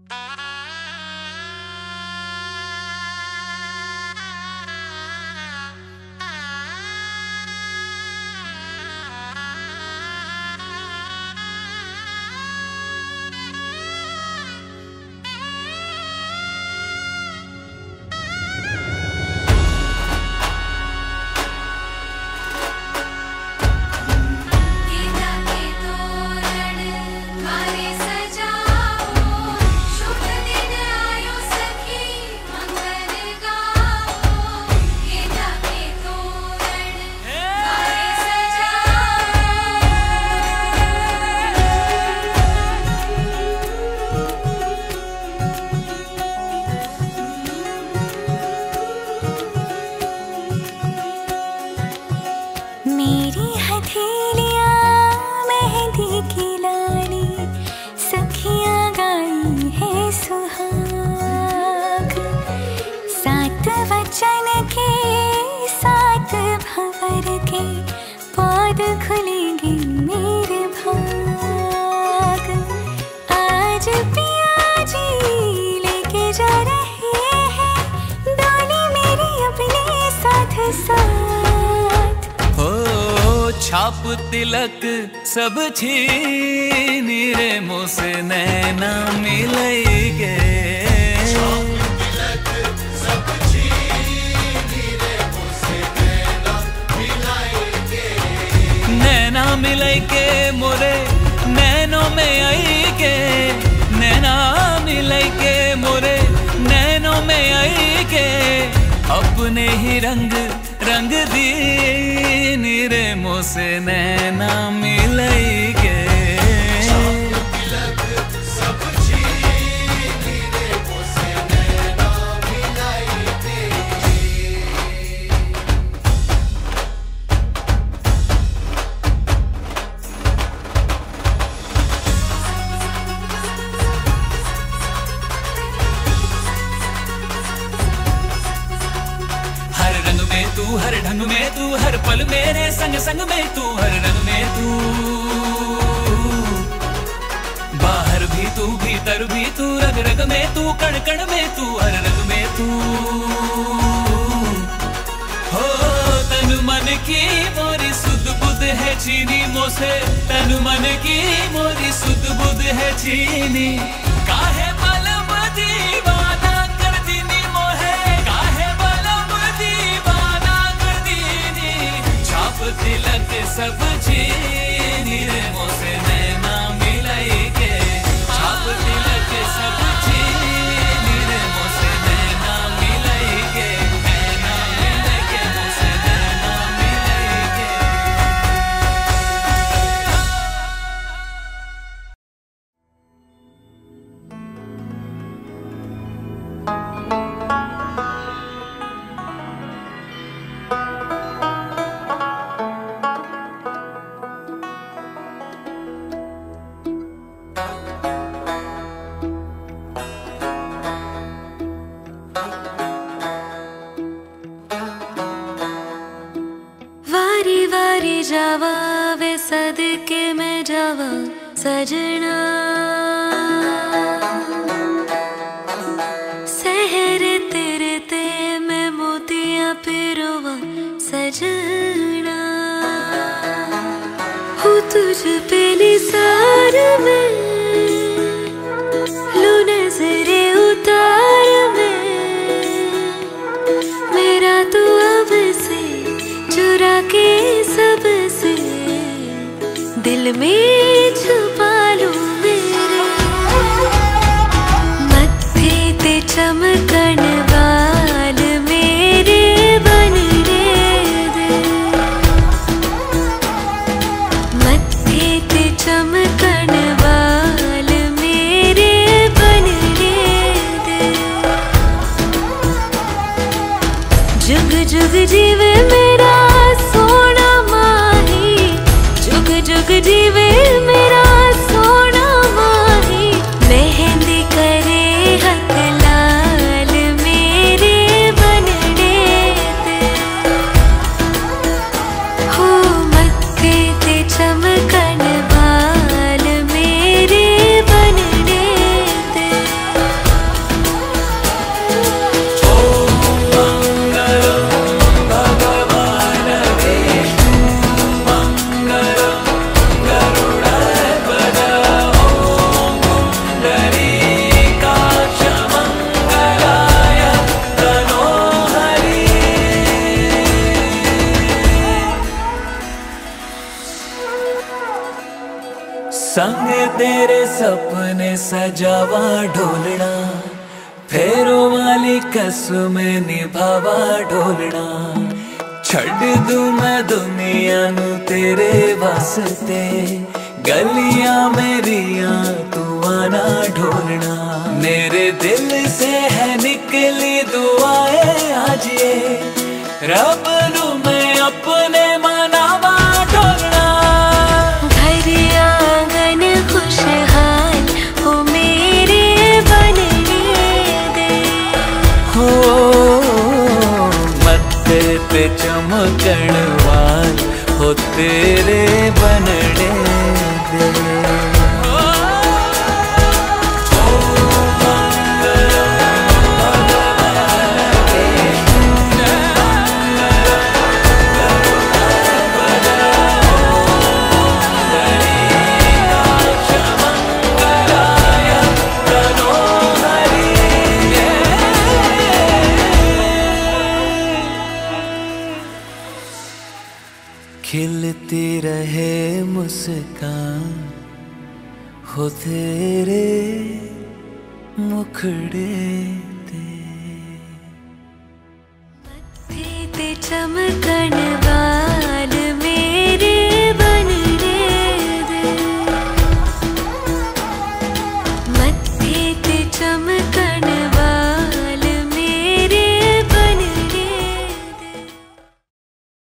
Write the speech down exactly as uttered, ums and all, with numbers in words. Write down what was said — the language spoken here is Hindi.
छाप तिलक सब छीन रे मुँह से नैना मिलेगे। नैना मिलेगे मोरे नैनों में आएगे, नैना मिलेगे मोरे नैनों में आएगे। अपने ही रंग रंग दी रे मुँह से नैना मिलेगे। तू हर ढंग में तू हर पल मेरे संग संग में तू हर रंग में तू, बाहर भी तू भीतर भी तू रग रग में तू कण कण में तू हर रंग में तू। हो तन मन की मोरी सुध बुध है चीनी मोसे, तन मन की मोरी सुध बुध है चीनी। काहे बलम दीवाना कर दीनी मोहे, काहे बलम दीवाना कर दीनी। छाप तिलक सब चीनी रे मुँह से नैना मिलेगे। छाप तिलक सब चीनी रे मुँह से नैना मिलेगे। नैना मिलेगे मुँह से नैना मिलेगे। वारी वारी जावा वे सदके में जावा सजना, सहरे तेरे ते में मोतियां पिरोवा सजना। हूँ तुझ पे निसार में लू नजरे उतार में, मेरा तू अब से चुरा के सबसे दिल में छुपा लूं मेरे। मत्थे ते चमकन वाल मेरे बन रे दे, मत्थे ते चमकन वाल मेरे बन रे दे। जुग जुग जीवे मेरा सोना माही, जुग जुग जीवे मेरा संग तेरे सपने सजावा ढोलना, फेरों वाली कसम निभावा ढोलना। छड़ दूं मैं दुनिया नू तेरे वास्ते, गलियां मेरिया तू आना ढोलना। मेरे दिल से है निकली दुआएं आज ये, रब नू मैं अपने मनावा ढोलना। घर आंगन खुशहाल हो मेरे बनने दे, हो मत्थे ते चमकण वाल हो तेरे बनने दे। खिलती रहे मुस्कान हो तेरे मुखड़े ते, मत्थे ते चमकण वाल मेरे बनने दे, मत्थे ते चमक